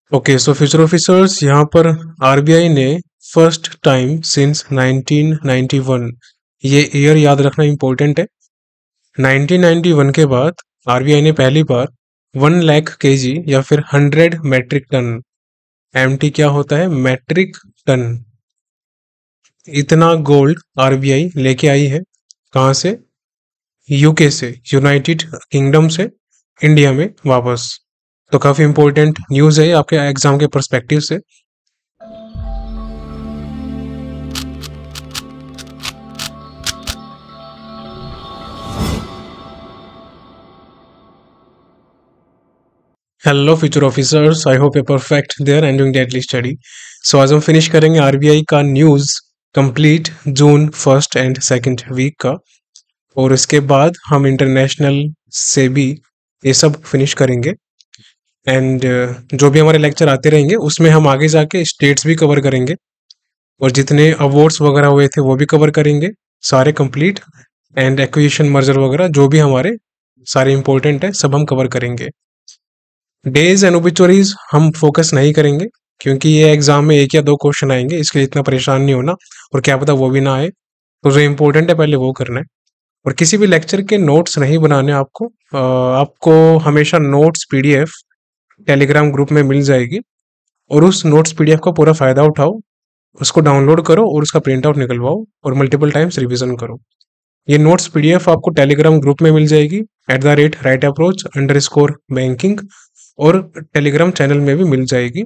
Okay, so future officers यहाँ पर RBI ने फर्स्ट टाइम सिंस 1991, ये ईयर याद रखना इम्पोर्टेंट है। 1991 के बाद आरबीआई ने पहली बार 1 लाख केजी या फिर 100 मेट्रिक टन, एमटी क्या होता है, मैट्रिक टन, इतना गोल्ड आरबीआई लेके आई है। कहाँ से? यूके से, यूनाइटेड किंगडम से इंडिया में वापस। तो काफी इंपॉर्टेंट न्यूज़ है आपके एग्जाम के पर्सपेक्टिव से। Hello future officers, I hope you perfect there and doing deadly study. So आज हम फिनिश करेंगे आरबीआई का news complete June first and second week का, और इसके बाद हम इंटरनेशनल से भी ये सब फिनिश करेंगे। एंड जो भी हमारे लेक्चर आते रहेंगे उसमें हम आगे जाके स्टेट्स भी कवर करेंगे, और जितने अवार्ड्स वगैरह हुए थे वो भी कवर करेंगे सारे कंप्लीट, एंड एक्विजिशन मर्जर वगैरह जो भी हमारे सारे इंपॉर्टेंट है सब हम कवर करेंगे। डेज एंड ओबिचुअरीज हम फोकस नहीं करेंगे, क्योंकि ये एग्जाम में 1 या 2 क्वेश्चन आएंगे, इसलिए इतना परेशान नहीं होना, और क्या पता वो भी ना आए। तो जो इम्पोर्टेंट है पहले वो करना है। और किसी भी लेक्चर के नोट्स नहीं बनाने आपको, आपको हमेशा नोट्स पीडीएफ टेलीग्राम ग्रुप में मिल जाएगी, और उस नोट्स पीडीएफ का पूरा फायदा उठाओ, उसको डाउनलोड करो और उसका प्रिंट आउट निकलवाओ और मल्टीपल टाइम्स रिवीजन करो। ये नोट्स पीडीएफ आपको टेलीग्राम ग्रुप में मिल जाएगी @right_approach_banking, और टेलीग्राम चैनल में भी मिल जाएगी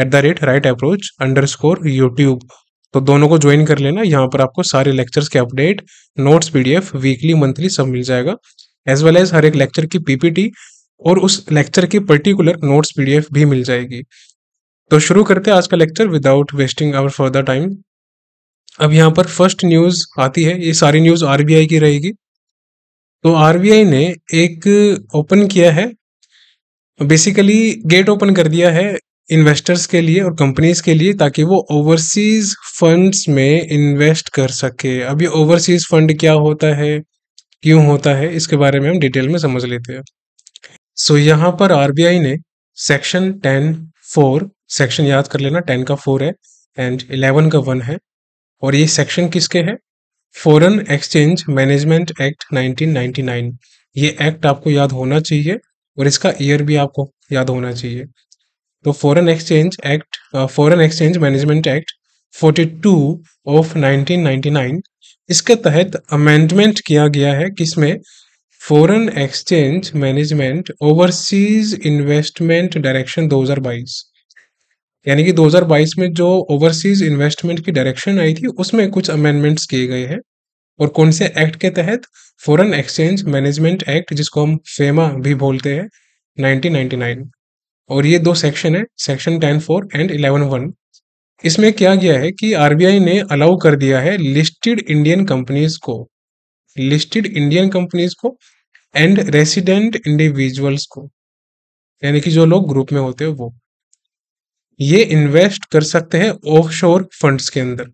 @right_approach_YouTube। तो दोनों को ज्वाइन कर लेना, यहाँ पर आपको सारे लेक्चर्स के update, notes PDF weekly monthly सब मिल जाएगा, एज वेल एज हर एक लेक्चर की पीपीटी और उस लेक्चर की पर्टिकुलर नोट्स पीडीएफ भी मिल जाएगी। तो शुरू करते हैं आज का lecture without wasting our further time. अब यहाँ पर फर्स्ट न्यूज आती है, ये सारी न्यूज आरबीआई की रहेगी। तो आरबीआई ने एक ओपन किया है, बेसिकली गेट ओपन कर दिया है इन्वेस्टर्स के लिए और कंपनीज के लिए, ताकि वो ओवरसीज फंड्स में इन्वेस्ट कर सके। अब ये ओवरसीज फंड क्या होता है, क्यों होता है, इसके बारे में हम डिटेल में समझ लेते हैं। सो यहाँ पर आरबीआई ने सेक्शन 10(4), सेक्शन याद कर लेना, 10 का 4 है एंड 11 का 1 है, और ये सेक्शन किसके है, फॉरेन एक्सचेंज मैनेजमेंट एक्ट 1999। ये एक्ट आपको याद होना चाहिए और इसका ईयर भी आपको याद होना चाहिए। तो foreign exchange management act 42 of 1999, इसके तहत अमेंडमेंट किया गया है, किसमें, foreign exchange management overseas investment direction 2022। यानी कि 2022 में जो ओवरसीज इन्वेस्टमेंट की डायरेक्शन आई थी उसमें कुछ अमेंडमेंट्स किए गए हैं। और कौन से एक्ट के तहत, फॉरेन एक्सचेंज मैनेजमेंट एक्ट, जिसको हम फेमा भी बोलते हैं, 1999। और ये दो सेक्शन है, सेक्शन 10(4) एंड 11(1). इसमें क्या गया है कि आरबीआई ने अलाउ कर दिया है लिस्टेड इंडियन कंपनीज को एंड रेसिडेंट इंडिविजुअल्स को, यानी कि जो लोग ग्रुप में होते हैं वो, ये इन्वेस्ट कर सकते हैं ऑफशोर फंड्स के अंदर।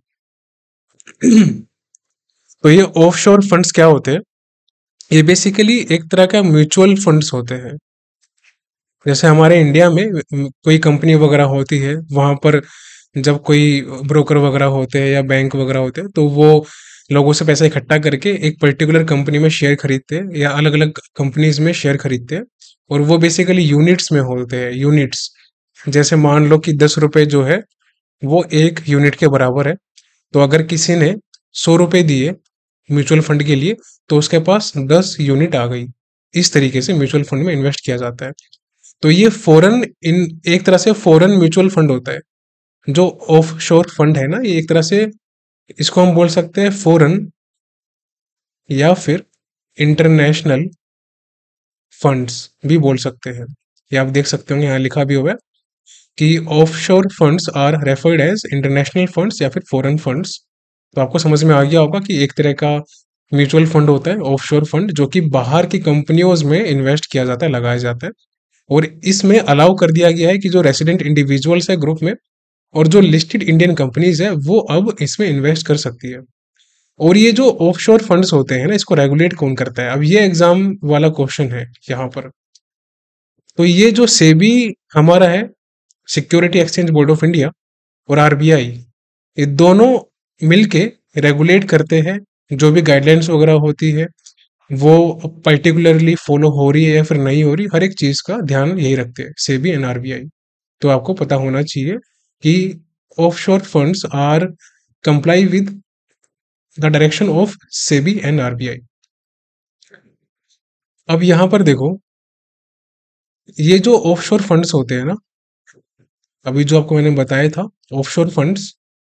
तो ये ऑफशोर फंड्स क्या होते हैं, ये बेसिकली एक तरह का म्यूचुअल फंड्स होते हैं। जैसे हमारे इंडिया में कोई कंपनी वगैरह होती है, वहां पर जब कोई ब्रोकर वगैरह होते हैं या बैंक वगैरह होते हैं, तो वो लोगों से पैसा इकट्ठा करके एक पर्टिकुलर कंपनी में शेयर खरीदते हैं या अलग अलग कंपनीज में शेयर खरीदते हैं, और वो बेसिकली यूनिट्स में होते हैं। यूनिट्स, जैसे मान लो कि 10 रुपए जो है वो 1 यूनिट के बराबर है। तो अगर किसी ने 100 रुपए दिए म्यूचुअल फंड के लिए, तो उसके पास 10 यूनिट आ गई। इस तरीके से म्यूचुअल फंड में इन्वेस्ट किया जाता है। तो ये एक तरह से फॉरेन म्यूचुअल फंड होता है। जो ऑफ शोर फंड है ना, ये एक तरह से इसको हम बोल सकते हैं फॉरेन या फिर इंटरनेशनल फंड्स भी बोल सकते हैं। ये आप देख सकते होंगे, यहाँ लिखा भी हुआ है कि offshore funds are referred as international funds या फिर फॉरेन फंड्स। तो आपको समझ में आ गया होगा कि एक तरह का म्यूचुअल फंड होता है ऑफशोर फंड, जो कि बाहर की कंपनियों में इन्वेस्ट किया जाता है, लगाया जाता है। और इसमें अलाउ कर दिया गया है कि जो रेसिडेंट इंडिविजुअल्स है ग्रुप में और जो लिस्टेड इंडियन कंपनीज है वो अब इसमें इन्वेस्ट कर सकती है। और ये जो ऑफशोर फंड्स होते हैं ना, इसको रेगुलेट कौन करता है, अब ये एग्जाम वाला क्वेश्चन है यहाँ पर। तो ये जो सेबी हमारा है, security exchange board of India और आरबीआई, ये दोनों मिलके रेगुलेट करते हैं। जो भी गाइडलाइंस वगैरह होती है वो पर्टिकुलरली फॉलो हो रही है या फिर नहीं हो रही, हर एक चीज का ध्यान यही रखते हैं सेबी एंड आरबीआई। तो आपको पता होना चाहिए कि offshore funds are comply with the direction of SEBI and RBI. अब यहां पर देखो, ये जो ऑफशोर फंड्स होते हैं ना, अभी जो आपको मैंने बताया था, ऑफशोर फंड्स,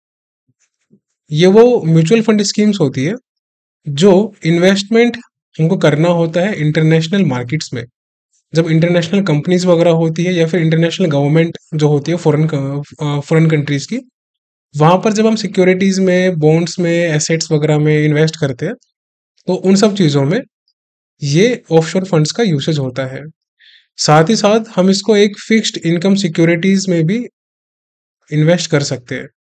ये वो म्यूचुअल फंड स्कीम्स होती है जो इन्वेस्टमेंट हमको करना होता है इंटरनेशनल मार्केट्स में। जब इंटरनेशनल कंपनीज वगैरह होती है या फिर इंटरनेशनल गवर्नमेंट जो होती है फॉरेन कंट्रीज की, वहां पर जब हम सिक्योरिटीज में, बॉन्ड्स में, एसेट्स वगैरह में इन्वेस्ट करते हैं, तो उन सब चीजों में ये ऑफशोर फंड्स का यूसेज होता है। साथ ही साथ हम इसको एक फिक्स्ड इनकम सिक्योरिटीज में भी इन्वेस्ट कर सकते हैं।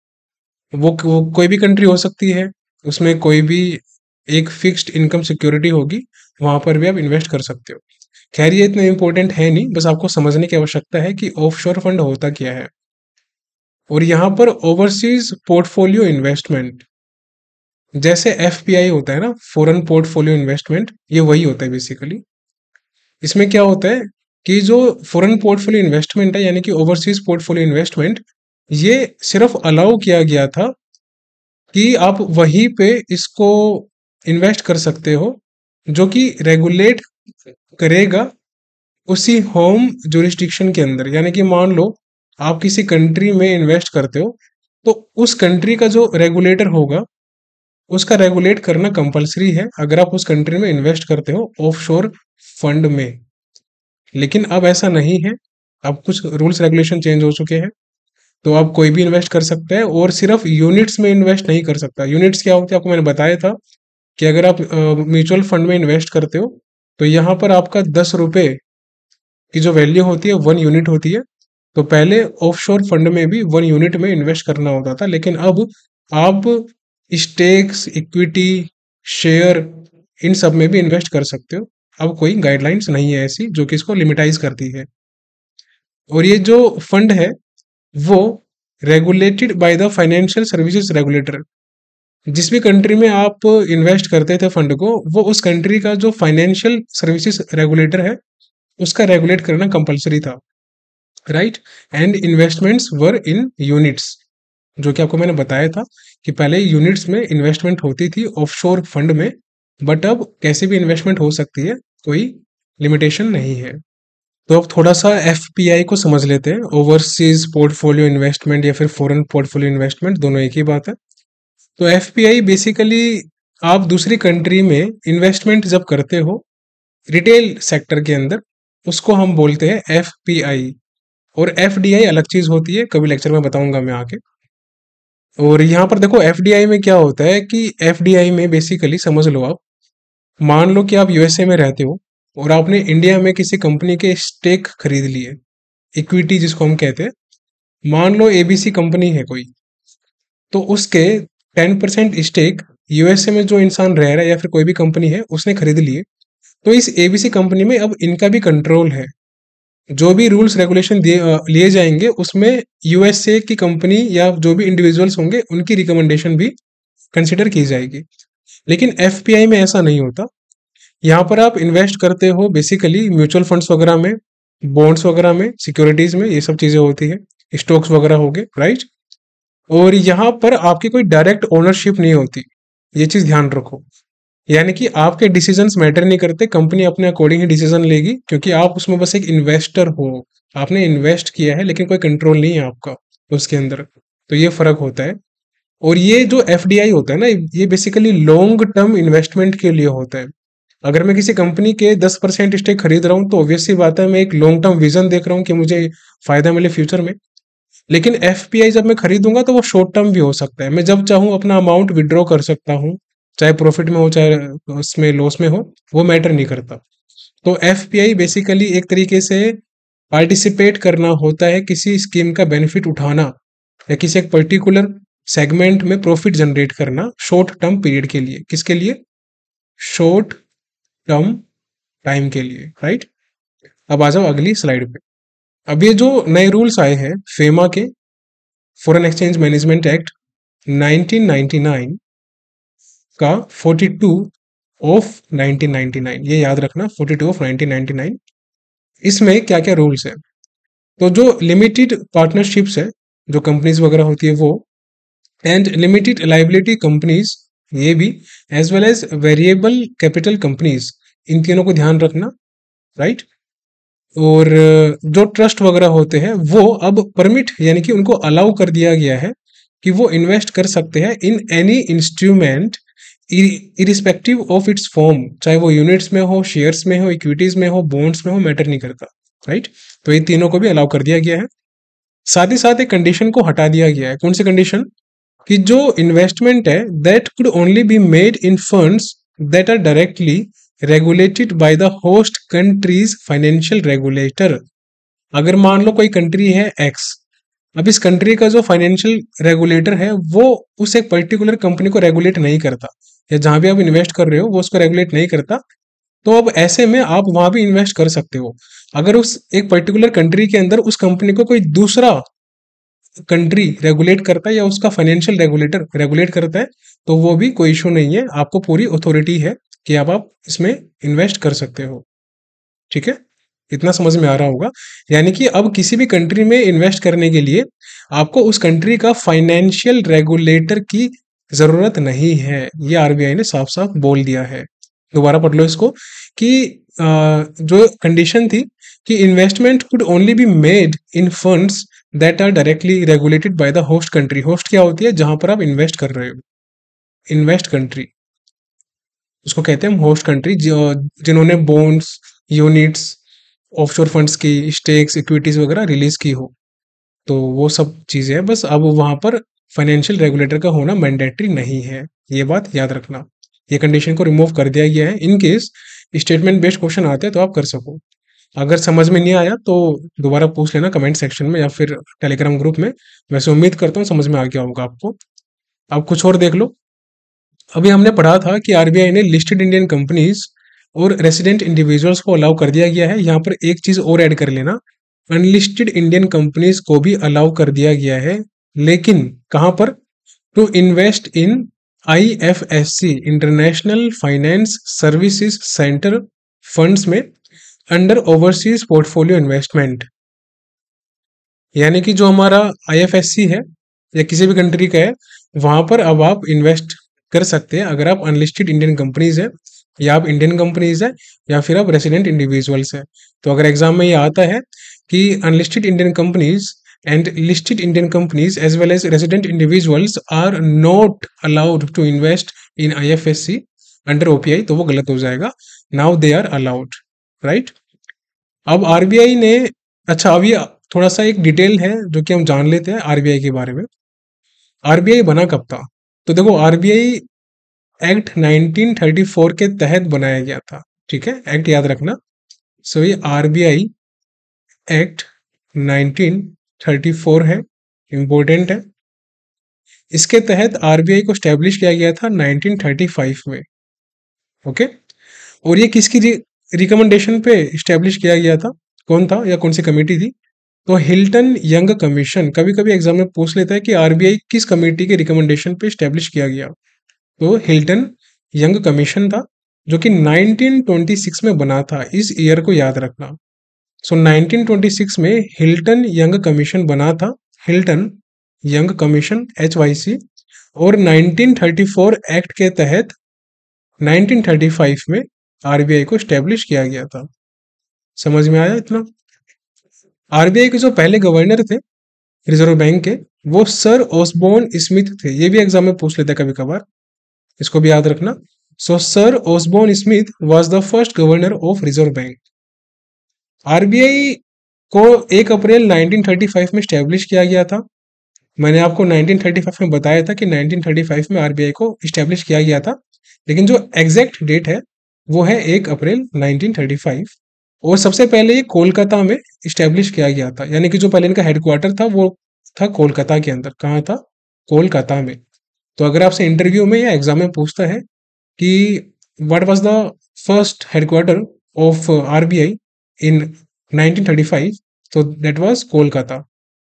वो कोई भी कंट्री हो सकती है, उसमें कोई भी एक फिक्स्ड इनकम सिक्योरिटी होगी, वहां पर भी आप इन्वेस्ट कर सकते हो। खैर ये इतना इंपॉर्टेंट है नहीं, बस आपको समझने की आवश्यकता है कि ऑफशोर फंड होता क्या है। और यहाँ पर ओवरसीज पोर्टफोलियो इन्वेस्टमेंट, जैसे एफपीआई होता है ना, फॉरेन पोर्टफोलियो इन्वेस्टमेंट, ये वही होता है बेसिकली। इसमें क्या होता है कि जो फॉरेन पोर्टफोलियो इन्वेस्टमेंट है, यानी कि ओवरसीज पोर्टफोलियो इन्वेस्टमेंट, ये सिर्फ अलाउ किया गया था कि आप वहीं पे इसको इन्वेस्ट कर सकते हो जो कि रेगुलेट करेगा उसी होम जुरिस्डिक्शन के अंदर। यानी कि मान लो आप किसी कंट्री में इन्वेस्ट करते हो, तो उस कंट्री का जो रेगुलेटर होगा उसका रेगुलेट करना कंपलसरी है अगर आप उस कंट्री में इन्वेस्ट करते हो ऑफशोर फंड में। लेकिन अब ऐसा नहीं है, अब कुछ रूल्स रेगुलेशन चेंज हो चुके हैं। तो अब कोई भी इन्वेस्ट कर सकता है और सिर्फ यूनिट्स में इन्वेस्ट नहीं कर सकता। यूनिट्स क्या होती है, आपको मैंने बताया था कि अगर आप म्यूचुअल फंड में इन्वेस्ट करते हो, तो यहाँ पर आपका 10 रुपए की जो वैल्यू होती है 1 यूनिट होती है। तो पहले ऑफशोर फंड में भी 1 यूनिट में इन्वेस्ट करना होता था, लेकिन अब आप स्टेक्स, इक्विटी, शेयर, इन सब में भी इन्वेस्ट कर सकते हो। अब कोई गाइडलाइंस नहीं है ऐसी जो कि इसको लिमिटाइज करती है। और ये जो फंड है वो regulated by the financial services regulator. जिस भी कंट्री में आप इन्वेस्ट करते थे फंड को, वो उस कंट्री का जो फाइनेंशियल सर्विसेज रेगुलेटर है उसका रेगुलेट करना कंपलसरी था, right. And investments were in units, जो कि आपको मैंने बताया था कि पहले यूनिट्स में इन्वेस्टमेंट होती थी ऑफशोर फंड में, बट अब कैसे भी इन्वेस्टमेंट हो सकती है, कोई लिमिटेशन नहीं है। तो अब थोड़ा सा एफपीआई को समझ लेते हैं। ओवरसीज पोर्टफोलियो इन्वेस्टमेंट या फिर फॉरेन पोर्टफोलियो इन्वेस्टमेंट, दोनों एक ही बात है। तो एफपीआई बेसिकली, आप दूसरी कंट्री में इन्वेस्टमेंट जब करते हो रिटेल सेक्टर के अंदर, उसको हम बोलते हैं एफपीआई। और एफडीआई अलग चीज होती है, कभी लेक्चर में बताऊंगा मैं आके। और यहाँ पर देखो एफडीआई में क्या होता है कि एफडीआई में बेसिकली समझ लो, आप मान लो कि आप यूएसए में रहते हो और आपने इंडिया में किसी कंपनी के स्टेक खरीद लिए, इक्विटी जिसको हम कहते हैं। मान लो एबीसी कंपनी है कोई, तो उसके 10% स्टेक यूएसए में जो इंसान रह रहा है या फिर कोई भी कंपनी है उसने खरीद लिए। तो इस एबीसी कंपनी में अब इनका भी कंट्रोल है। जो भी रूल्स रेगुलेशन लिए जाएंगे उसमें यूएसए की कंपनी या जो भी इंडिविजुअल्स होंगे उनकी रिकमेंडेशन भी कंसिडर की जाएगी। लेकिन एफपीआई में ऐसा नहीं होता। यहाँ पर आप इन्वेस्ट करते हो बेसिकली म्यूचुअल फंड्स वगैरह में, बॉन्ड्स वगैरह में, सिक्योरिटीज में, ये सब चीजें होती है, स्टॉक्स वगैरह हो गए, राइट। और यहाँ पर आपकी कोई डायरेक्ट ओनरशिप नहीं होती, ये चीज ध्यान रखो। यानी कि आपके डिसीजंस मैटर नहीं करते, कंपनी अपने अकॉर्डिंग ही डिसीजन लेगी, क्योंकि आप उसमें बस एक इन्वेस्टर हो। आपने इन्वेस्ट किया है लेकिन कोई कंट्रोल नहीं है आपका उसके अंदर। तो ये फर्क होता है। और ये जो एफडीआई होता है ना, ये बेसिकली लॉन्ग टर्म इन्वेस्टमेंट के लिए होता है। अगर मैं किसी कंपनी के 10% स्टेक खरीद रहा हूँ तो ऑब्वियस सी बात है, मैं एक लॉन्ग टर्म विजन देख रहा हूँ कि मुझे फायदा मिले फ्यूचर में। लेकिन एफपीआई जब मैं खरीदूंगा तो वो शॉर्ट टर्म भी हो सकता है, मैं जब चाहूँ अपना अमाउंट विड्रॉ कर सकता हूँ, चाहे प्रॉफिट में हो चाहे उसमें लॉस में हो, वो मैटर नहीं करता। तो एफपीआई बेसिकली एक तरीके से पार्टिसिपेट करना होता है, किसी स्कीम का बेनिफिट उठाना या किसी एक पर्टिकुलर सेगमेंट में प्रॉफिट जनरेट करना शॉर्ट टर्म पीरियड के लिए। किसके लिए? शॉर्ट टर्म टाइम के लिए, राइट। अब आ जाओ अगली स्लाइड पे। अब ये जो नए रूल्स आए हैं फेमा के, फॉरेन एक्सचेंज मैनेजमेंट एक्ट 1999 का 42 ऑफ 1999, ये याद रखना, 42 ऑफ 1999, इसमें क्या क्या रूल्स है। तो जो लिमिटेड पार्टनरशिप्स है, जो कंपनीज वगैरह होती है वो, एंड लिमिटेड लाइबिलिटी कंपनीज, ये भी, as well as variable capital companies, इन तीनों को ध्यान रखना, राइट। और जो ट्रस्ट वगैरह होते हैं वो अब परमिट यानी कि उनको अलाउ कर दिया गया है कि वो इन्वेस्ट कर सकते हैं in any instrument irrespective of its form, चाहे वो यूनिट्स में हो, शेयर्स में हो, इक्विटीज में हो, बॉन्ड्स में हो, मैटर नहीं करता, राइट। तो ये तीनों को भी अलाउ कर दिया गया है। साथ ही साथ एक कंडीशन को हटा दिया गया है। कौन सी कंडीशन? कि जो इन्वेस्टमेंट है that could only be made in funds that are directly regulated by the host country's financial regulator. अगर मान लो कोई कंट्री है एक्स, अब इस कंट्री का जो फाइनेंशियल रेगुलेटर है वो उस एक पर्टिकुलर कंपनी को रेगुलेट नहीं करता, या जहां भी आप इन्वेस्ट कर रहे हो वो उसको रेगुलेट नहीं करता, तो अब ऐसे में आप वहां भी इन्वेस्ट कर सकते हो। अगर उस एक पर्टिकुलर कंट्री के अंदर उस कंपनी को कोई दूसरा कंट्री रेगुलेट करता है या उसका फाइनेंशियल रेगुलेटर रेगुलेट करता है, तो वो भी कोई इशू नहीं है, आपको पूरी अथॉरिटी है कि अब आप इसमें इन्वेस्ट कर सकते हो। ठीक है, इतना समझ में आ रहा होगा। यानी कि अब किसी भी कंट्री में इन्वेस्ट करने के लिए आपको उस कंट्री का फाइनेंशियल रेगुलेटर की जरूरत नहीं है, ये आरबीआई ने साफ साफ बोल दिया है। दोबारा पढ़ लो इसको कि जो कंडीशन थी कि investment could only be made in funds that are directly regulated by the host country. Host क्या होती है? जहां पर आप इन्वेस्ट कर रहे हो, इन्वेस्ट कंट्री उसको कहते हैं होस्ट कंट्री, जिन्होंने बॉन्ड्स, यूनिट्स, ऑफशोर फंड्स की स्टेक्स, इक्विटीज वगैरह रिलीज की हो, तो वो सब चीजें हैं। बस अब वहां पर फाइनेंशियल रेगुलेटर का होना मैंडेटरी नहीं है, ये बात याद रखना। ये कंडीशन को रिमूव कर दिया गया है, in case statement based question आते हैं तो आप कर सको। अगर समझ में नहीं आया तो दोबारा पूछ लेना कमेंट सेक्शन में या फिर टेलीग्राम ग्रुप में। वैसे उम्मीद करता हूँ समझ में आ गया होगा आपको। अब कुछ और देख लो। अभी हमने पढ़ा था कि आरबीआई ने लिस्टेड इंडियन कंपनीज और रेसिडेंट इंडिविजुअल्स को अलाउ कर दिया गया है। यहाँ पर एक चीज और ऐड कर लेना, अनलिस्टेड इंडियन कंपनीज को भी अलाउ कर दिया गया है, लेकिन कहां पर? To invest in IFSC, international finance services centre funds में, अंडर ओवरसीज पोर्टफोलियो इन्वेस्टमेंट। यानी कि जो हमारा आईएफएससी है या किसी भी कंट्री का है, वहां पर अब आप इन्वेस्ट कर सकते हैं अगर आप अनलिस्टेड इंडियन कंपनीज है, या आप इंडियन कंपनीज है, या फिर आप रेसिडेंट इंडिविजुअल्स है। तो अगर एग्जाम में ये आता है कि unlisted Indian companies and listed Indian companies as well as resident individuals are not allowed to invest in IFSC under OPI, तो वो गलत हो जाएगा। Now they are allowed, right? अब आरबीआई ने, अच्छा अब ये थोड़ा सा एक डिटेल है जो कि हम जान लेते हैं आरबीआई के बारे में। आरबीआई बना कब था? तो देखो, आरबीआई एक्ट 1934 के तहत बनाया गया था। ठीक है, एक्ट याद रखना। सो ये आरबीआई एक्ट 1934 है, इंपॉर्टेंट है। इसके तहत आरबीआई को स्टैब्लिश किया गया था 1935 में। ओके, और ये किसकी रिकमेंडेशन पे स्टैब्लिश किया गया था? कौन था या कौन सी कमेटी थी? तो हिल्टन यंग कमीशन। कभी कभी एग्जाम में पूछ लेता है कि आरबीआई किस कमेटी के रिकमेंडेशन पे स्टैब्लिश किया गया, तो हिल्टन यंग कमीशन था, जो कि 1926 में बना था। इस ईयर को याद रखना। सो 1926 में हिल्टन यंग कमीशन बना था, हिल्टन यंग कमीशन HYC, और 1934 एक्ट के तहत 1935 में आरबीआई को स्टैब्लिश किया गया था। समझ में आया इतना? आरबीआई के जो पहले गवर्नर थे रिजर्व बैंक के, वो सर ओसबोर्न स्मिथ थे। ये भी एग्जाम में पूछ लेते कभी कभार, इसको भी याद रखना। So sir Osborne Smith was the first governor of reserve bank. RBI को 1 अप्रैल 1935 में स्टैब्लिश किया गया था। मैंने आपको 1935 में बताया था कि 1935 में आरबीआई को स्टैब्लिश किया गया था, लेकिन जो एग्जैक्ट डेट है वो है 1 अप्रैल 1935। और सबसे पहले ये कोलकाता में स्टैब्लिश किया गया था, यानी कि जो पहले इनका हेडक्वार्टर था वो था कोलकाता के अंदर। कहाँ था? कोलकाता में। तो अगर आपसे इंटरव्यू में या एग्जाम में पूछता है कि what was the first headquarter of RBI in 1935, तो दैट वाज कोलकाता।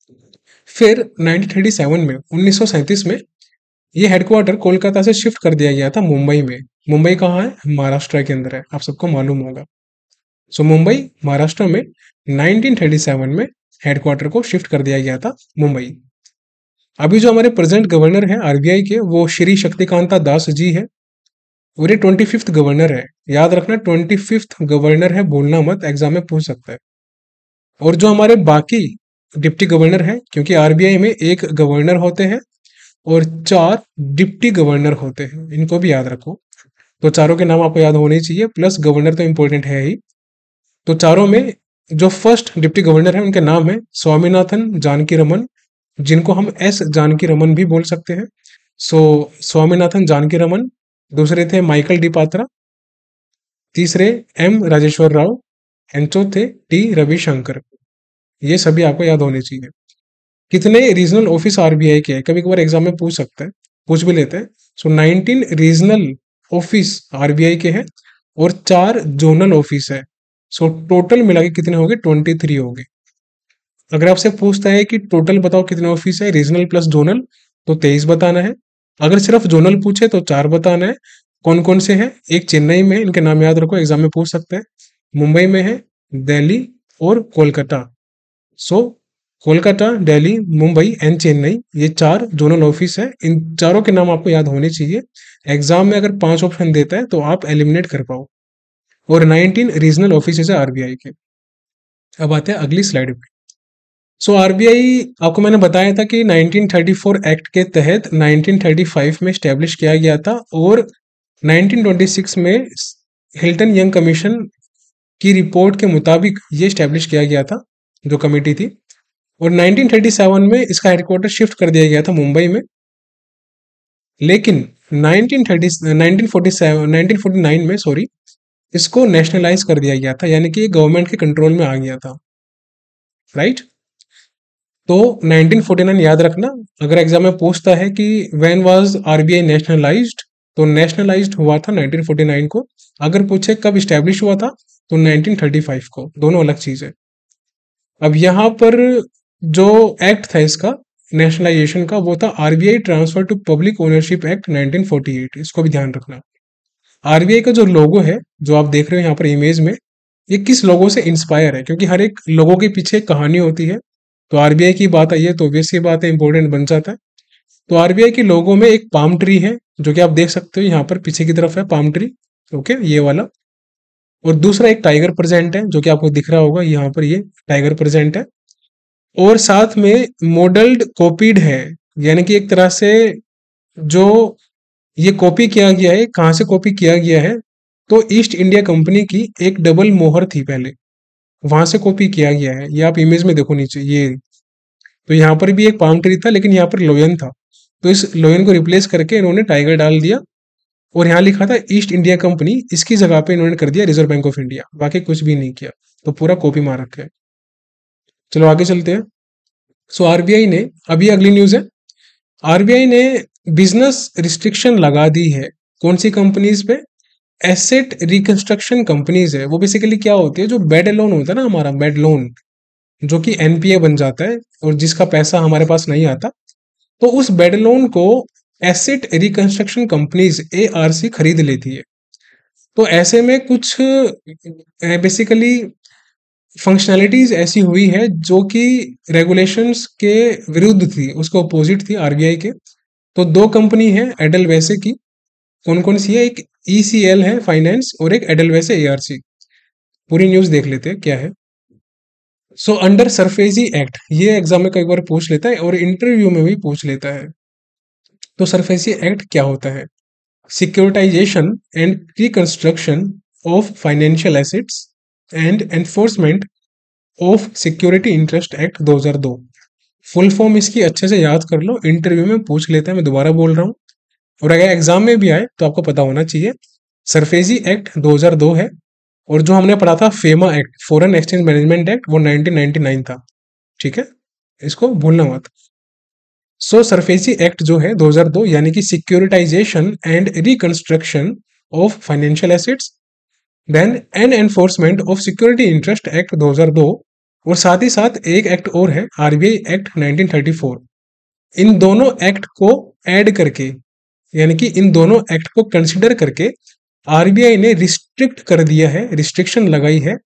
फिर 1937 में 1937 में ये हेडक्वार्टर कोलकाता से शिफ्ट कर दिया गया था मुंबई में। मुंबई कहाँ है? महाराष्ट्र के अंदर है, आप सबको मालूम होगा। सो मुंबई महाराष्ट्र में 1937 में हेडक्वार्टर को शिफ्ट कर दिया गया था मुंबई। अभी जो हमारे प्रेजेंट गवर्नर हैं आरबीआई के, वो श्री शक्तिकांता दास जी है और ये 25th गवर्नर है। याद रखना 25th गवर्नर है, भूलना मत, एग्जाम में पूछ सकता है। और जो हमारे बाकी डिप्टी गवर्नर हैं, क्योंकि आरबीआई में एक गवर्नर होते हैं और 4 डिप्टी गवर्नर होते हैं, इनको भी याद रखो। तो चारों के नाम आपको याद होने चाहिए, प्लस गवर्नर तो इंपॉर्टेंट है ही। तो चारों में जो फर्स्ट डिप्टी गवर्नर है उनके नाम है स्वामीनाथन जानकी रमन, जिनको हम एस जानकी रमन भी बोल सकते हैं। सो स्वामीनाथन जानकी रमन। दूसरे थे माइकल डी पात्रा, तीसरे एम राजेश्वर राव एंड चौथे टी रविशंकर। ये सभी आपको याद होने चाहिए। कितने रीजनल ऑफिस आरबीआई के हैं, कभी कभार एग्जाम में पूछ सकता है, पूछ भी लेते हैं। सो 19 रीजनल ऑफिस आरबीआई के हैं और 4 जोनल ऑफिस है। सो टोटल मिला के कितने हो गए? 23 हो गए। अगर आपसे पूछता है कि टोटल बताओ कितने ऑफिस है रीजनल प्लस जोनल, तो 23 बताना है। अगर सिर्फ जोनल पूछे तो 4 बताना है। कौन कौन से हैं? एक चेन्नई में, इनके नाम याद रखो, एग्जाम में पूछ सकते हैं। मुंबई में है, दिल्ली और कोलकाता। सो कोलकाता, दिल्ली, मुंबई एंड चेन्नई, ये 4 जोनल ऑफिस है। इन चारों के नाम आपको याद होने चाहिए। एग्जाम में अगर 5 ऑप्शन देता है तो आप एलिमिनेट कर पाओ। और 19 रीजनल ऑफिस है आरबीआई के। अब आते हैं अगली स्लाइड पे। सो आरबीआई आपको मैंने बताया था कि 1934 एक्ट के तहत 1935 में स्टैब्लिश किया गया था और 1926 में हिल्टन यंग कमीशन की रिपोर्ट के मुताबिक ये स्टैब्लिश किया गया था, जो कमेटी थी। और 1937 में इसका हेडक्वार्टर शिफ्ट कर दिया गया था मुंबई में। लेकिन 1949 में इसको नेशनलाइज कर दिया गया था, यानी कि ये गवर्नमेंट के कंट्रोल में आ गया था, राइट। तो 1949 याद रखना, अगर एग्जाम में पूछता है कि व्हेन वाज आरबीआई नेशनलाइज्ड, तो नेशनलाइज्ड हुआ था 1949 को। अगर पूछे कब स्टैब्लिश हुआ था, तो 1935 को, दोनों अलग चीज है। अब यहाँ पर जो एक्ट था इसका नेशनलाइजेशन का, वो था RBI transfer to public ownership act 1948। इसको भी ध्यान रखना। आरबीआई का जो लोगो है, जो आप देख रहे हो यहाँ पर इमेज में, ये किस लोगो से इंस्पायर है? क्योंकि हर एक लोगो के पीछे एक कहानी होती है। तो आरबीआई की बात आई है तो ऑब्वियस सी बात है, इंपॉर्टेंट बन जाता है। तो आरबीआई के लोगो में एक पाम ट्री है, जो कि आप देख सकते हो यहाँ पर पीछे की तरफ है पाम ट्री, ओके, ये वाला। और दूसरा एक टाइगर प्रेजेंट है, जो कि आपको दिख रहा होगा यहाँ पर, ये टाइगर प्रेजेंट है। और साथ में मॉडल्ड कॉपीड है, यानी कि एक तरह से जो ये कॉपी किया गया है, कहाँ से कॉपी किया गया है? तो ईस्ट इंडिया कंपनी की एक डबल मोहर थी पहले, वहां से कॉपी किया गया है। ये आप इमेज में देखो नीचे, ये तो यहाँ पर भी एक पाम ट्री था, लेकिन यहाँ पर लोयन था। तो इस लोयन को रिप्लेस करके इन्होंने टाइगर डाल दिया और यहाँ लिखा था ईस्ट इंडिया कंपनी, इसकी जगह पे इन्होंने कर दिया रिजर्व बैंक ऑफ इंडिया, बाकी कुछ भी नहीं किया। तो पूरा कॉपी मार रखा है। चलो आगे चलते हैं। सो आरबीआई ने, अभी अगली न्यूज है, आरबीआई ने बिजनेस रिस्ट्रिक्शन लगा दी है। कौन सी कंपनीज पे? एसेट रिकंस्ट्रक्शन कंपनीज है। वो बेसिकली क्या होती है? जो बेड लोन होता है ना, हमारा बेड लोन, जो कि एनपीए बन जाता है और जिसका पैसा हमारे पास नहीं आता, तो उस बेड लोन को एसेट रिकंस्ट्रक्शन कंपनीज एआरसी खरीद लेती है। तो ऐसे में कुछ बेसिकली फंक्शनैलिटीज ऐसी हुई है जो कि रेगुलेशंस के विरुद्ध थी, उसके अपोजिट थी आरबीआई के। तो 2 कंपनी है एडलवैसे की। कौन कौन सी है? एक ईसीएल है फाइनेंस और एक एडलवैसे एआरसी। पूरी न्यूज देख लेते हैं क्या है। सो अंडर सरफेसी एक्ट, ये एग्जाम में कई बार पूछ लेता है और इंटरव्यू में भी पूछ लेता है। तो सरफेसी एक्ट क्या होता है? Securitisation and reconstruction of financial assets and enforcement of security interest act 2002। Full form इसकी अच्छे से याद कर लो, इंटरव्यू में पूछ लेते हैं, मैं दोबारा बोल रहा हूँ। और अगर एग्जाम में भी आए तो आपको पता होना चाहिए। सरफेसी एक्ट 2002 है, और जो हमने पढ़ा था FEMA act, foreign exchange management act, वो 1999 था, ठीक है, इसको भूलना मत। सो सरफेसी एक्ट जो है 2002, यानी कि securitisation and reconstruction of financial assets, then an enforcement of security interest act 2002, और साथ ही साथ एक एक्ट और है, आरबीआई एक्ट 1934। इन दोनों एक्ट को ऐड करके, यानी कि इन दोनों एक्ट को कंसिडर करके आरबीआई ने रिस्ट्रिक्ट कर दिया है, रिस्ट्रिक्शन लगाई है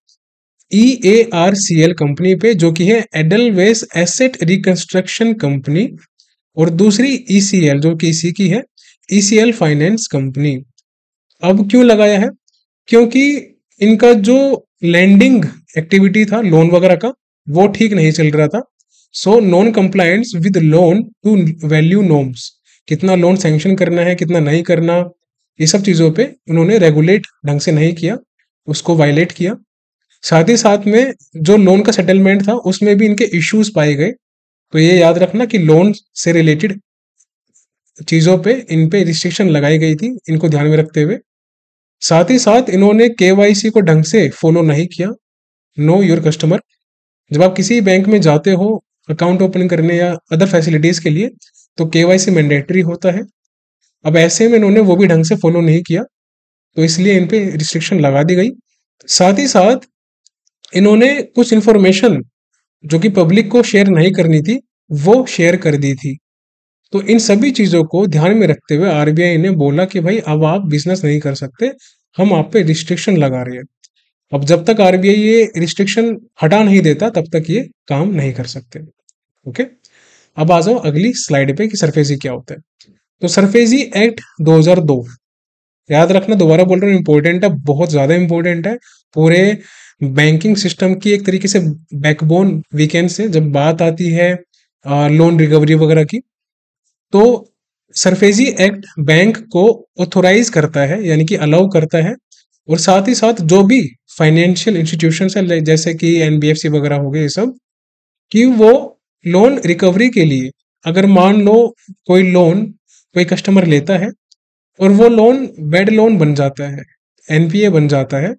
EARCL कंपनी पे, जो कि है एडलवेस एसेट रिकंस्ट्रक्शन कंपनी, और दूसरी ECL जो कि इसी की है, ECL फाइनेंस कंपनी। अब क्यों लगाया है? क्योंकि इनका जो लैंडिंग एक्टिविटी था लोन वगैरह का, वो ठीक नहीं चल रहा था। So non compliance with loan to value norms, कितना लोन सैंक्शन करना है कितना नहीं करना, ये सब चीज़ों पे उन्होंने रेगुलेट ढंग से नहीं किया, उसको वायलेट किया। साथ ही साथ में जो लोन का सेटलमेंट था उसमें भी इनके इश्यूज पाए गए। तो ये याद रखना कि लोन से रिलेटेड चीज़ों पे इन पे रिस्ट्रिक्शन लगाई गई थी, इनको ध्यान में रखते हुए। साथ ही साथ इन्होंने केवाईसी को ढंग से फॉलो नहीं किया, नो योर कस्टमर। जब आप किसी बैंक में जाते हो अकाउंट ओपन करने या अदर फैसिलिटीज के लिए, तो केवाईसी मैंडेटरी होता है। अब ऐसे में इन्होंने वो भी ढंग से फॉलो नहीं किया, तो इसलिए इन पे रिस्ट्रिक्शन लगा दी गई। साथ ही साथ इन्होंने कुछ इन्फॉर्मेशन जो कि पब्लिक को शेयर नहीं करनी थी, वो शेयर कर दी थी। तो इन सभी चीज़ों को ध्यान में रखते हुए आरबीआई ने बोला कि भाई अब आप बिजनेस नहीं कर सकते, हम आप पे रिस्ट्रिक्शन लगा रहे हैं। अब जब तक आरबीआई ये रिस्ट्रिक्शन हटा नहीं देता तब तक ये काम नहीं कर सकते। ओके, अब आ जाओ अगली स्लाइड पे कि सरफेसी क्या होता है। तो सरफेसी एक्ट 2002, याद रखना, दोबारा बोल रहा हूँ, इंपॉर्टेंट है, बहुत ज्यादा इंपॉर्टेंट है। पूरे बैंकिंग सिस्टम की एक तरीके से बैकबोन वीकेंड से जब बात आती है लोन रिकवरी वगैरह की, तो सरफेसी एक्ट बैंक को ऑथोराइज करता है, यानी कि अलाउ करता है। और साथ ही साथ जो भी फाइनेंशियल इंस्टीट्यूशन है जैसे कि एनबीएफसी वगैरह हो गए ये सब, कि वो लोन रिकवरी के लिए, अगर मान लो कोई लोन कोई कस्टमर लेता है और वो लोन बैड लोन बन जाता है, एनपीए बन जाता है,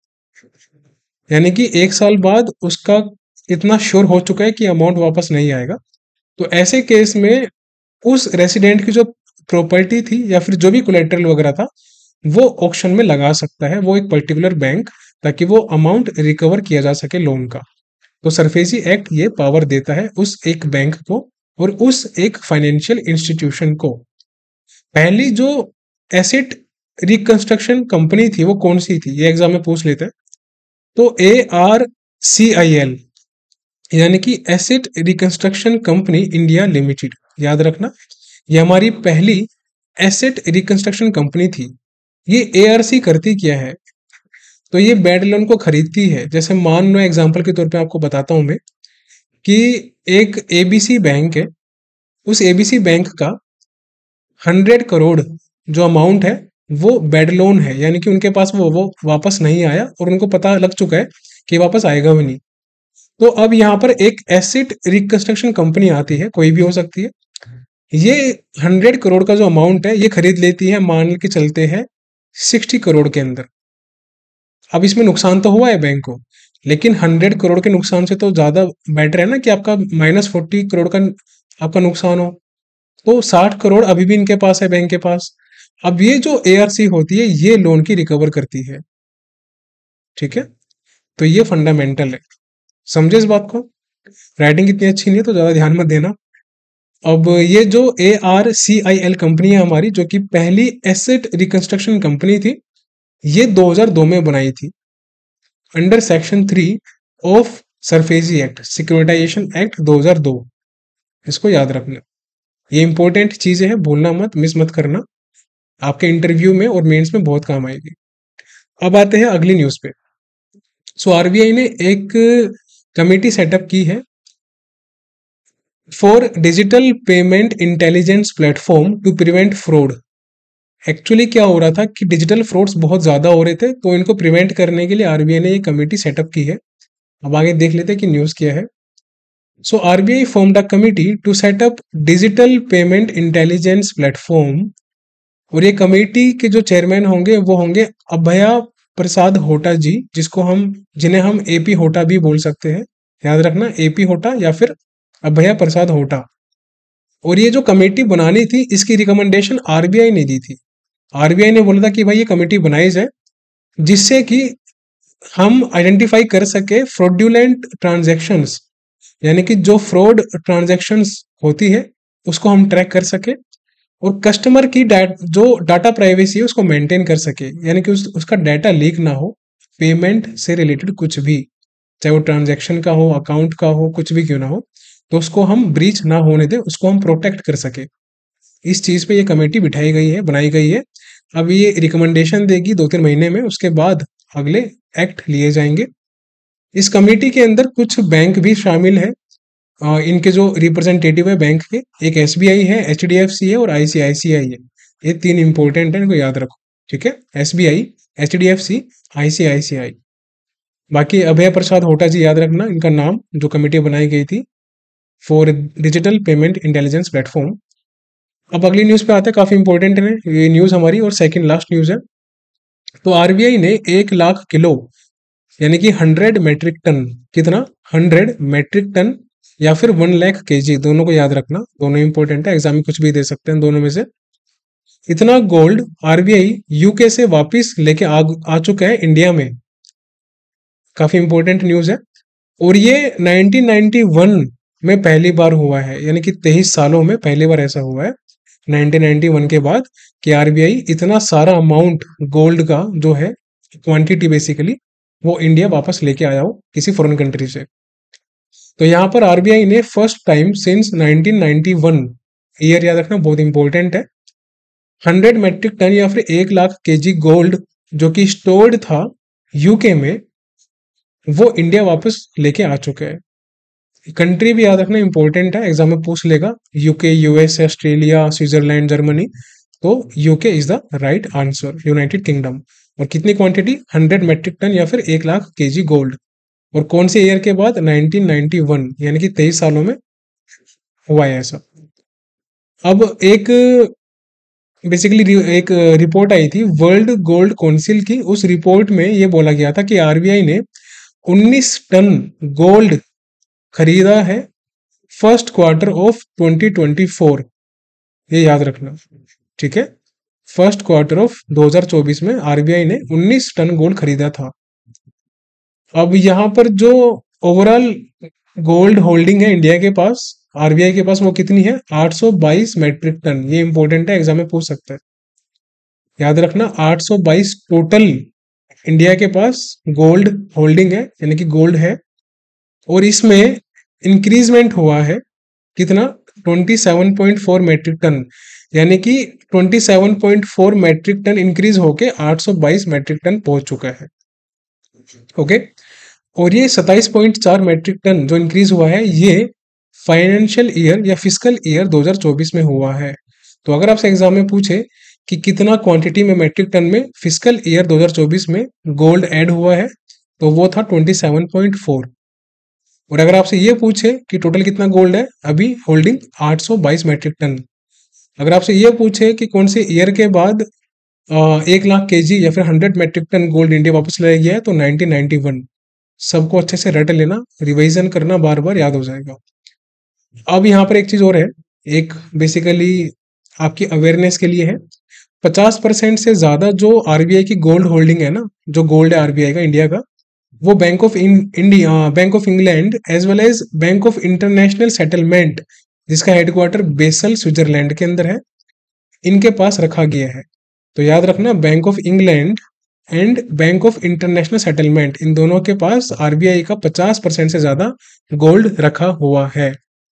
यानी कि 1 साल बाद उसका इतना श्योर हो चुका है कि अमाउंट वापस नहीं आएगा, तो ऐसे केस में उस रेसिडेंट की जो प्रॉपर्टी थी या फिर जो भी कोलेट्रल वगैरह था, वो ऑक्शन में लगा सकता है वो एक पर्टिकुलर बैंक, ताकि वो अमाउंट रिकवर किया जा सके लोन का। तो सरफेसी एक्ट ये पावर देता है उस एक बैंक को और उस एक फाइनेंशियल इंस्टीट्यूशन को। पहली जो एसेट रिकंस्ट्रक्शन कंपनी थी वो कौन सी थी, ये एग्जाम में पूछ लेते हैं। तो ARCIL, यानी कि asset reconstruction company India limited, याद रखना, ये हमारी पहली एसेट रिकंस्ट्रक्शन कंपनी थी। ये ARC करती क्या है? तो ये बैड लोन को खरीदती है। जैसे मान लो एग्जांपल के तौर पे आपको बताता हूं मैं कि एक ABC बैंक है, उस ABC बैंक का 100 करोड़ जो अमाउंट है वो बैड लोन है, यानी कि उनके पास वो वापस नहीं आया और उनको पता लग चुका है कि वापस आएगा भी नहीं। तो अब यहाँ पर एक एसेट रिकंस्ट्रक्शन कंपनी आती है, कोई भी हो सकती है, ये 100 करोड़ का जो अमाउंट है ये खरीद लेती है, मान के चलते हैं 60 करोड़ के अंदर। अब इसमें नुकसान तो हुआ है बैंक को, लेकिन 100 करोड़ के नुकसान से तो ज्यादा बेटर है ना कि आपका -40 करोड़ का आपका नुकसान हो। तो 60 करोड़ अभी भी इनके पास है, बैंक के पास। अब ये जो ARC होती है ये लोन की रिकवर करती है, ठीक है। तो ये फंडामेंटल है, समझे इस बात को। राइटिंग इतनी अच्छी नहीं है तो ज्यादा ध्यान मत देना। अब ये जो ARCIL कंपनी है हमारी, जो कि पहली एसेट रिकंस्ट्रक्शन कंपनी थी, ये 2002 में बनाई थी under section 3 of SARFAESI act, securitisation act 2002। इसको याद रखना, ये इंपॉर्टेंट चीजें हैं, भूलना मत, मिस मत करना, आपके इंटरव्यू में और मेंस में बहुत काम आएगी। अब आते हैं अगली न्यूज पे। सो आरबीआई ने एक कमेटी सेटअप की है for digital payment intelligence platform to prevent fraud. Actually क्या हो रहा था कि डिजिटल फ्रॉड्स बहुत ज्यादा हो रहे थे, तो इनको प्रिवेंट करने के लिए आरबीआई ने ये कमेटी सेटअप की है। अब आगे देख लेते हैं कि न्यूज क्या है। So RBI formed a committee to set up digital payment intelligence platform, और ये कमेटी के जो चेयरमैन होंगे वो होंगे अभया प्रसाद होटा जी, जिन्हें हम एपी होटा भी बोल सकते हैं, याद रखना, एपी होटा या फिर अभया प्रसाद होटा। और ये जो कमेटी बनानी थी इसकी रिकमेंडेशन आरबीआई ने दी थी। आरबीआई ने बोला था कि भाई ये कमेटी बनाई जाए जिससे कि हम आइडेंटिफाई कर सके फ्रॉडुलेंट ट्रांजैक्शंस, यानी कि जो फ्रॉड ट्रांजैक्शंस होती है उसको हम ट्रैक कर सके, और कस्टमर की जो डाटा प्राइवेसी है उसको मेंटेन कर सके, यानी कि उसका डाटा लीक ना हो, पेमेंट से रिलेटेड कुछ भी, चाहे वो ट्रांजैक्शन का हो, अकाउंट का हो, कुछ भी क्यों ना हो, तो उसको हम ब्रीच ना होने दें, उसको हम प्रोटेक्ट कर सके। इस चीज पे ये कमेटी बिठाई गई है, बनाई गई है। अब ये रिकमेंडेशन देगी 2-3 महीने में, उसके बाद अगले एक्ट लिए जाएंगे। इस कमेटी के अंदर कुछ बैंक भी शामिल है। इनके जो रिप्रेजेंटेटिव है बैंक के, एक एसबीआई है, एचडीएफसी है और आईसीआईसीआई है। ये 3 इंपॉर्टेंट है, इनको याद रखो। ठीक है, एसबीआई, एचडीएफसी, आईसीआईसीआई। बाकी अभय प्रसाद होटा जी याद रखना इनका नाम, जो कमेटी बनाई गई थी for digital payment intelligence platform. अब अगली न्यूज पे आते हैं, काफी इंपॉर्टेंट है ये न्यूज हमारी, और सेकंड लास्ट न्यूज है। तो आरबीआई ने 1 लाख किलो, यानी कि 100 मेट्रिक टन, कितना, 100 मेट्रिक टन, या फिर 1 लाख केजी, दोनों को याद रखना, दोनों इंपॉर्टेंट है, एग्जाम में कुछ भी दे सकते हैं दोनों में से। इतना गोल्ड आरबीआई यूके से वापस लेके आ चुका है इंडिया में। काफी इंपॉर्टेंट न्यूज है। और ये 1991 में पहली बार हुआ है, यानी कि 23 सालों में पहली बार ऐसा हुआ है 1991 के बाद कि आरबीआई इतना सारा अमाउंट गोल्ड का जो है, क्वांटिटी बेसिकली, वो इंडिया वापस लेके आया हो किसी फॉरेन कंट्री से। तो यहाँ पर आरबीआई ने फर्स्ट टाइम सिंस 1991, ईयर याद रखना बहुत इंपॉर्टेंट है, 100 मेट्रिक टन या फिर 1 लाख केजी गोल्ड जो कि स्टोर्ड था यूके में, वो इंडिया वापस लेके आ चुके हैं। कंट्री भी याद रखना इंपॉर्टेंट है, एग्जाम में पूछ लेगा, UK, US, Australia, Switzerland, Germany. तो UK is the right answer, United Kingdom. और कितनी क्वांटिटी, 100 मेट्रिक टन या फिर 1 लाख केजी गोल्ड। और कौन से ईयर के बाद, 1991, यानी कि 23 सालों में हुआ है ऐसा। अब एक बेसिकली एक रिपोर्ट आई थी वर्ल्ड गोल्ड काउंसिल की, उस रिपोर्ट में ये बोला गया था कि आरबीआई ने 19 टन गोल्ड खरीदा है फर्स्ट क्वार्टर ऑफ 2024। ये याद रखना, ठीक है। फर्स्ट क्वार्टर ऑफ 2024 में आरबीआई ने 19 टन गोल्ड खरीदा था। अब यहाँ पर जो ओवरऑल गोल्ड होल्डिंग है इंडिया के पास, आरबीआई के पास, वो कितनी है, 822 मेट्रिक टन। ये इंपॉर्टेंट है, एग्जाम में पूछ सकता है, याद रखना। 822 टोटल इंडिया के पास गोल्ड होल्डिंग है, यानी कि गोल्ड है। और इसमें इंक्रीजमेंट हुआ है कितना, 27.4 मेट्रिक टन, यानी कि 27.4 मेट्रिक टन इंक्रीज होके 822 मेट्रिक टन पहुंच चुका है। ओके। और ये 27.4 मेट्रिक टन जो इंक्रीज हुआ है, ये फाइनेंशियल ईयर या फिजिकल ईयर 2024 में हुआ है। तो अगर आपसे एग्जाम में पूछे कि कितना क्वांटिटी में मेट्रिक टन में फिजिकल ईयर 2024 में गोल्ड ऐड हुआ है, तो वो था 27.4। और अगर आपसे ये पूछे कि टोटल कितना गोल्ड है अभी होल्डिंग, 822 मेट्रिक टन। अगर आपसे ये पूछे कि कौन से ईयर के बाद 1 लाख केजी या फिर 100 मेट्रिक टन गोल्ड इंडिया वापस लाया गया है, तो 1991। सबको अच्छे से रट लेना, रिवीजन करना, बार बार याद हो जाएगा। अब यहाँ पर एक चीज और है, एक बेसिकली आपकी अवेयरनेस के लिए है। 50% से ज्यादा जो आरबीआई की गोल्ड होल्डिंग है ना, जो गोल्ड है आरबीआई का इंडिया का, वो Bank of India, Bank of England, as well as Bank of International Settlement, जिसका हेडक्वार्टर बेसल स्विट्जरलैंड के अंदर है, इनके पास रखा गया है। तो याद रखना, Bank of England and Bank of International Settlement, इन दोनों के पास आरबीआई का 50% से ज्यादा गोल्ड रखा हुआ है।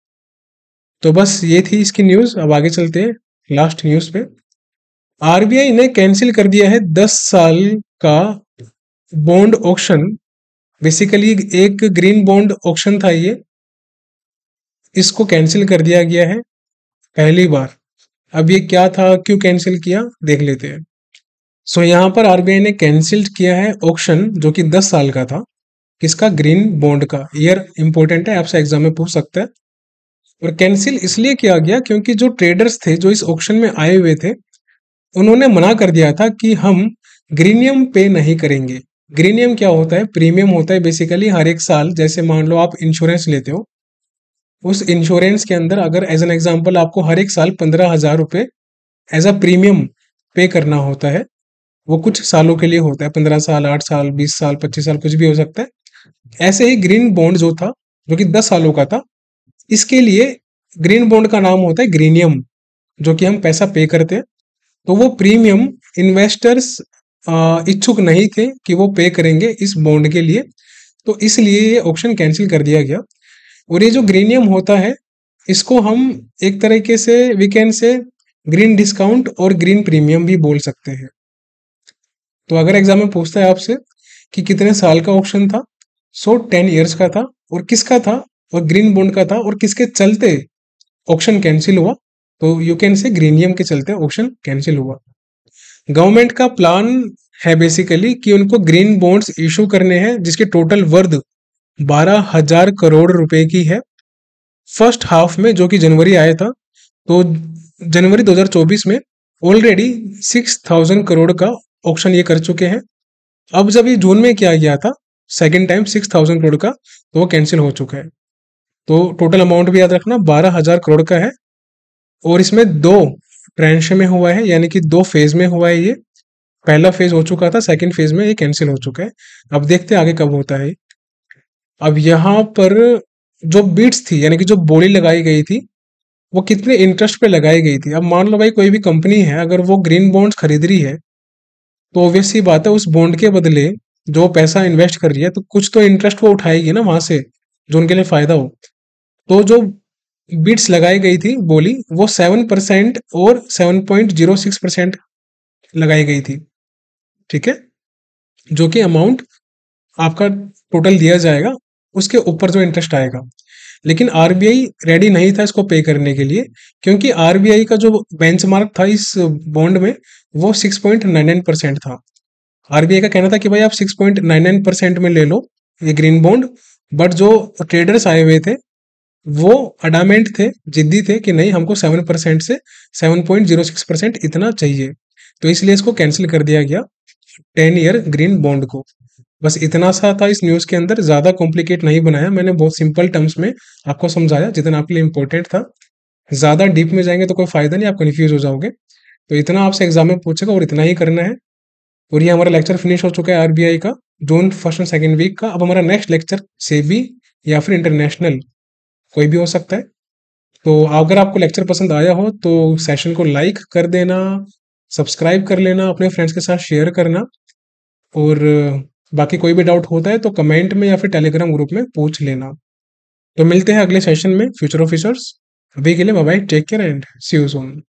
तो बस ये थी इसकी न्यूज। अब आगे चलते हैं लास्ट न्यूज पे। आरबीआई ने कैंसिल कर दिया है 10 साल का बॉन्ड ऑक्शन। बेसिकली एक ग्रीन बॉन्ड ऑक्शन था ये, इसको कैंसिल कर दिया गया है पहली बार। अब ये क्या था, क्यों कैंसिल किया, देख लेते हैं। सो यहाँ पर आरबीआई ने कैंसिल किया है ऑक्शन जो कि 10 साल का था, किसका, ग्रीन बॉन्ड का। ईयर इंपॉर्टेंट है, आपसे एग्जाम में पूछ सकता है। और कैंसिल इसलिए किया गया क्योंकि जो ट्रेडर्स थे जो इस ऑक्शन में आए हुए थे, उन्होंने मना कर दिया था कि हम ग्रीनियम पे नहीं करेंगे। ग्रीनियम क्या होता है, प्रीमियम होता है बेसिकली। हर एक साल, जैसे मान लो आप इंश्योरेंस लेते हो, उस इंश्योरेंस के अंदर अगर एज एन एग्जाम्पल आपको हर एक साल 15,000 रुपये एज अ प्रीमियम पे करना होता है, वो कुछ सालों के लिए होता है, 15 साल, 8 साल, 20 साल, 25 साल, कुछ भी हो सकता है। ऐसे ही ग्रीन बॉन्ड जो था, जो कि 10 सालों का था, इसके लिए ग्रीन बॉन्ड का नाम होता है ग्रीनियम, जो कि हम पैसा पे करते हैं। तो वो प्रीमियम इन्वेस्टर्स इच्छुक नहीं थे कि वो पे करेंगे इस बॉन्ड के लिए, तो इसलिए ये ऑप्शन कैंसिल कर दिया गया। और ये जो ग्रीनियम होता है, इसको हम एक तरीके से we can say green discount और ग्रीन प्रीमियम भी बोल सकते हैं। तो अगर एग्जाम में पूछता है आपसे कि कितने साल का ऑप्शन था, सो 10 ईयर्स का था। और किसका था, और ग्रीन बॉन्ड का था, और किसके चलते ऑप्शन कैंसिल हुआ, तो यू कैन से ग्रीनियम के चलते ऑप्शन कैंसिल हुआ। गवर्नमेंट का प्लान है बेसिकली कि उनको ग्रीन बॉन्ड्स इशू करने हैं, जिसके टोटल वर्थ 12,000 करोड़ रुपए की है। फर्स्ट हाफ में, जो कि जनवरी आया था, तो जनवरी 2024 में ऑलरेडी 6,000 करोड़ का ऑप्शन ये कर चुके हैं। अब जब ये जून में किया गया था सेकेंड टाइम 6,000 करोड़ का, तो वो कैंसिल हो चुका है। तो टोटल अमाउंट भी याद रखना 12,000 करोड़ का है। और इसमें दो ट्रांच में हुआ है, यानी कि दो फेज में हुआ है ये। पहला फेज हो चुका था, सेकंड फेज में ये कैंसिल हो चुका है। अब देखते हैं आगे कब होता है। अब यहाँ पर जो बिट्स थी, यानी कि जो बोली लगाई गई थी, वो कितने इंटरेस्ट पे लगाई गई थी। अब मान लो भाई कोई भी कंपनी है, अगर वो ग्रीन बॉन्ड्स खरीद रही है, तो ऑब्वियस सी बात है उस बॉन्ड के बदले जो पैसा इन्वेस्ट कर रही है, तो कुछ तो इंटरेस्ट वो उठाएगी ना वहां से, जो उनके लिए फायदा हो। तो जो बिट्स लगाई गई थी बोली, वो 7% और 7.06% लगाई गई थी। ठीक है, जो कि अमाउंट आपका टोटल दिया जाएगा, उसके ऊपर जो इंटरेस्ट आएगा। लेकिन आरबीआई रेडी नहीं था इसको पे करने के लिए, क्योंकि आरबीआई का जो बेंचमार्क था इस बॉन्ड में, वो 6.99% था। आरबीआई का कहना था कि भाई आप 6.99% में ले लो ये ग्रीन बॉन्ड। बट जो ट्रेडर्स आए हुए थे, वो अडामेंट थे, जिद्दी थे कि नहीं, हमको 7% से 7.06% इतना चाहिए। तो इसलिए इसको कैंसिल कर दिया गया, 10 ईयर ग्रीन बॉन्ड को। बस इतना सा था इस न्यूज़ के अंदर, ज़्यादा कॉम्प्लिकेट नहीं बनाया मैंने, बहुत सिंपल टर्म्स में आपको समझाया जितना आपके लिए इंपॉर्टेंट था। ज़्यादा डीप में जाएंगे तो कोई फायदा नहीं, आप कन्फ्यूज हो जाओगे। तो इतना आपसे एग्जाम में पूछेगा और इतना ही करना है। और ये हमारा लेक्चर फिनिश हो चुका है आरबीआई का, जून फर्स्ट और सेकेंड वीक का। अब हमारा नेक्स्ट लेक्चर सेबी या फिर इंटरनेशनल, कोई भी हो सकता है। तो अगर आपको लेक्चर पसंद आया हो तो सेशन को लाइक कर देना, सब्सक्राइब कर लेना, अपने फ्रेंड्स के साथ शेयर करना। और बाकी कोई भी डाउट होता है तो कमेंट में या फिर टेलीग्राम ग्रुप में पूछ लेना। तो मिलते हैं अगले सेशन में, फ्यूचर ऑफिसर्स। अभी के लिए bye bye, take care and see you soon.